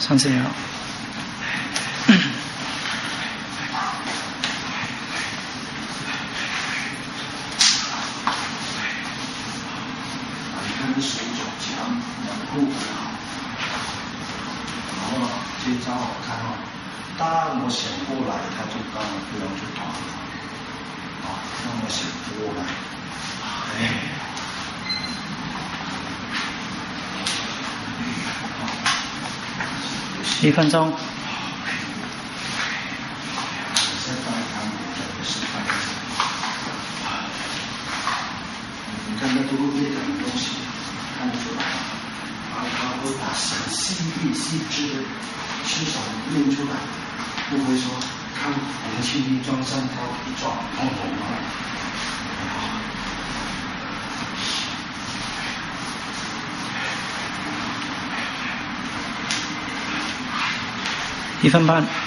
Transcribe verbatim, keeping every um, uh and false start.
三次也好。 跟手脚强，两步很好。然后呢，这招好看哦。当我醒过来，他就当然不要去打了。啊，让我醒过来。哎。 一分钟。 现在看我的示范。你看那都会练很多东西。看得出来，然后他会把很细腻细致的思想练出来，不会说看我们轻易撞上他一撞，砰砰了。 一分半。